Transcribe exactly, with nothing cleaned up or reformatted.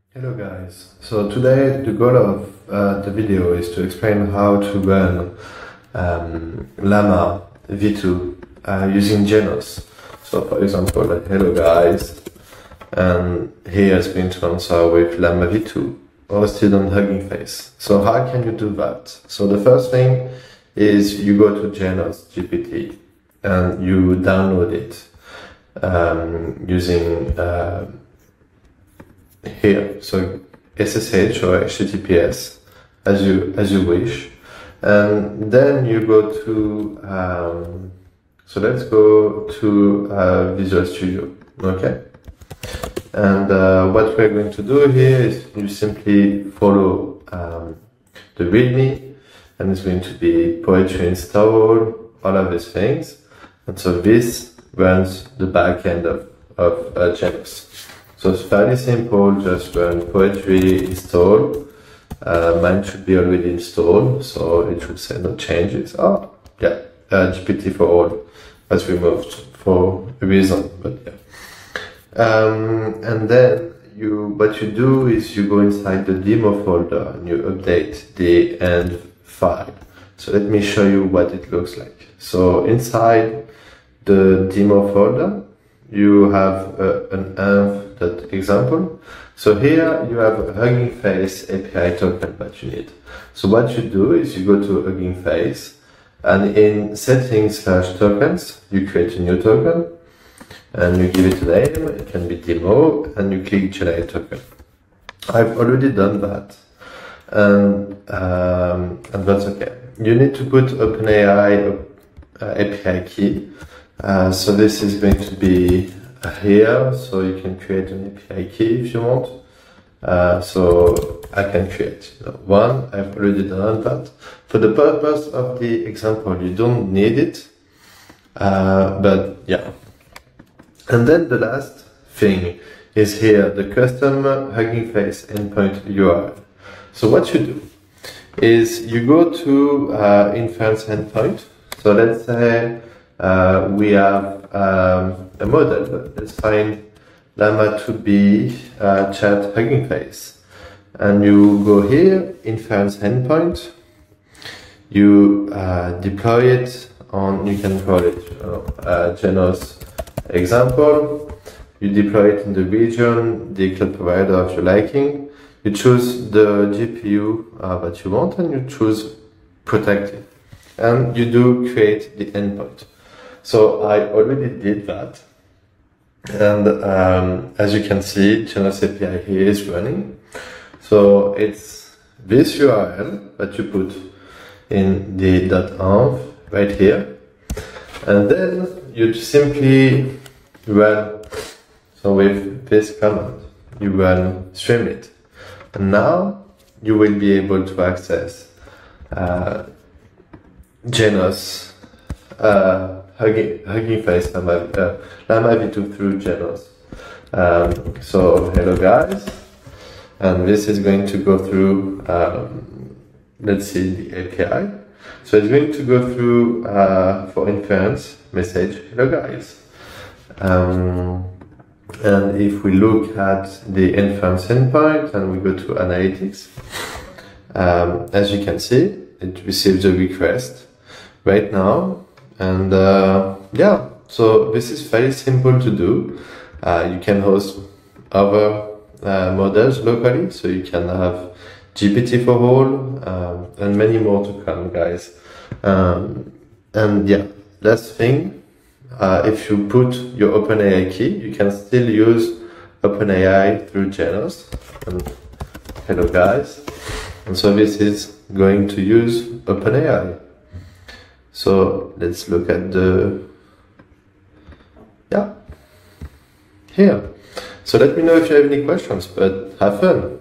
Hello guys, so today the goal of uh, the video is to explain how to run um, LLama V two uh, using Genoss. So for example, like, hello guys, and here is going to answer with LLama V two hosted on Hugging Face. So how can you do that? So the first thing is you go to Genoss G P T and you download it um, using uh, here, so S S H or H T T P S as you as you wish, and then you go to um, so let's go to uh, Visual Studio, okay, and uh, what we're going to do here is you simply follow um, the README, and it's going to be poetry install, all of these things, and so this runs the back end of, of uh, Genoss. So it's fairly simple, just run poetry install. Uh, mine should be already installed, so it should say no changes. Oh, yeah, uh, G P T for all was removed for a reason, but yeah. Um, and then you, what you do is you go inside the demo folder and you update the end file. So let me show you what it looks like. So inside the demo folder, you have uh, an env.example. So here you have a Hugging Face A P I token that you need. So what you do is you go to Hugging Face, and in settings slash tokens, you create a new token and you give it a name. It can be demo, and you click generate token. I've already done that, and um, and that's okay. You need to put OpenAI uh, A P I key. Uh, so this is going to be here, so you can create an A P I key if you want. Uh, so I can create one. I've already done that. For the purpose of the example, you don't need it, uh, but yeah. And then the last thing is here, the custom Hugging Face endpoint U R L. So what you do is you go to uh, inference endpoint. So let's say Uh, we have um, a model. Let's find LLama to be uh, chat Hugging Face, and you go here, inference endpoint. You uh, deploy it on. You can call it uh, uh, Genoss example. You deploy it in the region, the cloud provider of your liking. You choose the G P U uh, that you want, and you choose protected, and you do create the endpoint. So I already did that, and um, as you can see, Genoss A P I here is running. So it's this U R L that you put in the .env right here, and then you simply run. So with this command, you run Streamlit, and now you will be able to access uh, Genoss. Uh, Hugging, Hugging Face LLama, uh, LLama V two through Genoss. Um, so hello guys, and this is going to go through, um, let's see the A P I. So it's going to go through uh, for inference message, hello guys. Um, and if we look at the inference endpoint and we go to analytics, um, as you can see, it receives a request right now. And uh, yeah, so this is very simple to do. Uh, you can host other uh, models locally, so you can have G P T for all, um, and many more to come, guys. Um, and yeah, last thing, uh, if you put your OpenAI key, you can still use OpenAI through Genoss. And hello guys. And so this is going to use OpenAI. So let's look at the, yeah, here. So let me know if you have any questions, but have fun.